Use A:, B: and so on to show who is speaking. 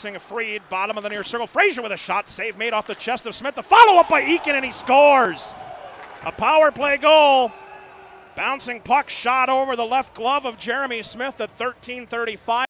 A: Passing freed, bottom of the near circle. Frazier with a shot, save made off the chest of Smith. The follow-up by Eakin, and he scores. A power play goal. Bouncing puck shot over the left glove of Jeremy Smith at 13:35.